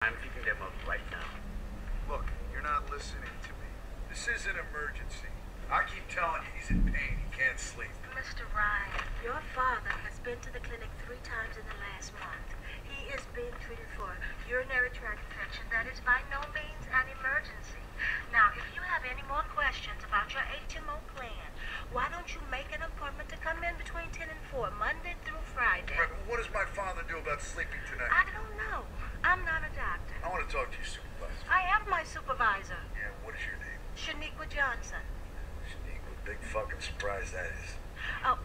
I'm keeping them up right now. Look, you're not listening to me. This is an emergency. I keep telling you he's in pain. He can't sleep. Mr. Ryan, your father has been to the clinic 3 times in the last month. He is being treated for urinary tract infection. That is by no means an emergency. Now, if you have any more questions about your HMO plan, why don't you make an appointment to come in between 10 and 4, Monday through Friday? Right, but what does my father do about sleeping tonight? I don't know. I'm not a doctor. I want to talk to your supervisor. I am my supervisor, Yeah, what is your name? Shaniqua Johnson. Shaniqua, big fucking surprise that is. Oh.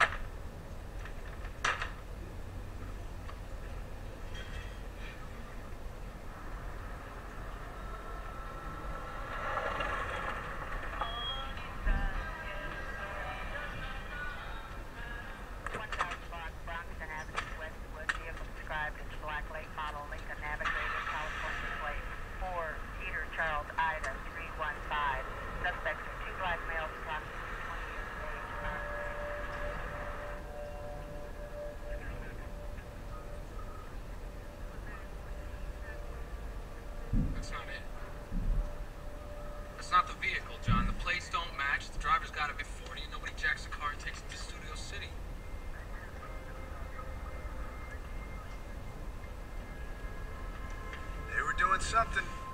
That's not it. That's not the vehicle, John. The plates don't match. The driver's got to be 40 and nobody jacks the car and takes it to Studio City. They were doing something.